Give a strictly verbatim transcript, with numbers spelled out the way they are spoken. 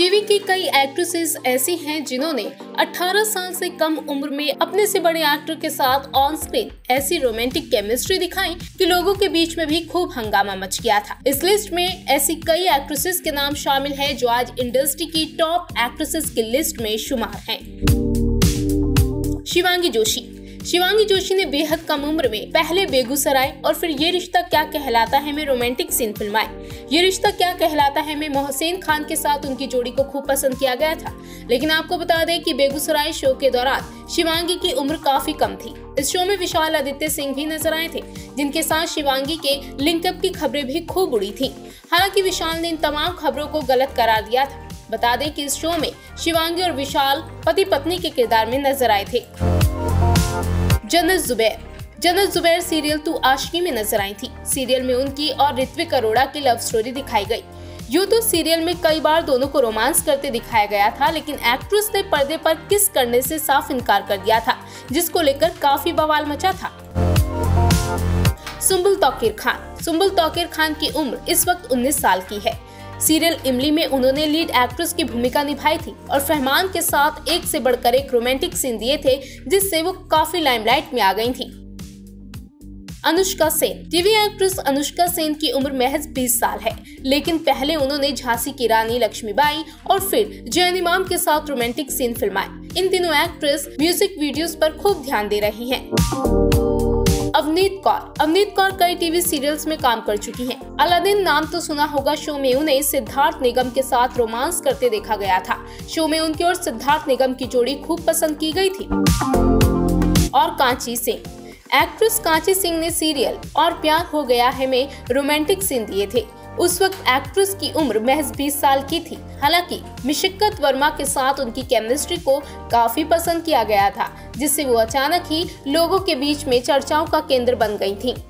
TV की कई actresses ऐसी हैं जिन्होंने अठारह साल से कम उम्र में अपने से बड़े एक्टर के साथ ऑन स्क्रीन ऐसी रोमांटिक केमिस्ट्री दिखाई कि लोगों के बीच में भी खूब हंगामा मच गया था। इस लिस्ट में ऐसी कई एक्ट्रेसेस के नाम शामिल हैं जो आज इंडस्ट्री की टॉप एक्ट्रेसेस की लिस्ट में शुमार हैं। शिवांगी जोशी। शिवांगी जोशी ने बेहद कम उम्र में पहले बेगूसराय और फिर ये रिश्ता क्या कहलाता है में रोमांटिक सीन फिल्माए। ये रिश्ता क्या कहलाता है में मोहसिन खान के साथ उनकी जोड़ी को खूब पसंद किया गया था। लेकिन आपको बता दें कि बेगूसराय शो के दौरान शिवांगी की उम्र काफी कम थी। इस शो में विशाल आदित्य सिंह भी नजर आए थे, जिनके साथ शिवांगी के लिंकअप की खबरें भी खूब उड़ी थी। हालांकि विशाल ने इन तमाम खबरों को गलत करार दिया था। बता दें कि इस शो में शिवांगी और विशाल पति पत्नी के किरदार में नजर आए थे। जन्नत जुबैर। जन्नत जुबैर सीरियल तू आशिकी में नजर आई थी। सीरियल में उनकी और ऋत्विक अरोड़ा की लव स्टोरी दिखाई गई। यूं तो सीरियल में कई बार दोनों को रोमांस करते दिखाया गया था, लेकिन एक्ट्रेस ने पर्दे पर किस करने से साफ इनकार कर दिया था, जिसको लेकर काफी बवाल मचा था। सुंबुल तौकीर खान। सुंबुल तौकीर खान की उम्र इस वक्त उन्नीस साल की है। सीरियल इमली में उन्होंने लीड एक्ट्रेस की भूमिका निभाई थी और फहमान के साथ एक से बढ़कर एक रोमांटिक सीन दिए थे, जिससे वो काफी लाइमलाइट में आ गई थी। अनुष्का सेन। टीवी एक्ट्रेस अनुष्का सेन की उम्र महज बीस साल है, लेकिन पहले उन्होंने झांसी की रानी लक्ष्मीबाई और फिर जैन इमाम के साथ रोमांटिक सीन फिल्माए। इन दिनों एक्ट्रेस म्यूजिक वीडियोस पर खूब ध्यान दे रही हैं। अवनीत कौर। अवनीत कौर कई टीवी सीरियल्स में काम कर चुकी हैं। अलादीन नाम तो सुना होगा। शो में उन्हें सिद्धार्थ निगम के साथ रोमांस करते देखा गया था। शो में उनकी और सिद्धार्थ निगम की जोड़ी खूब पसंद की गई थी। और कांची सिंह। एक्ट्रेस कांची सिंह ने सीरियल और प्यार हो गया है में रोमांटिक सीन दिए थे। उस वक्त एक्ट्रेस की उम्र महज बीस साल की थी। हालांकि मिशक्कत वर्मा के साथ उनकी केमिस्ट्री को काफी पसंद किया गया था, जिससे वो अचानक ही लोगों के बीच में चर्चाओं का केंद्र बन गई थी।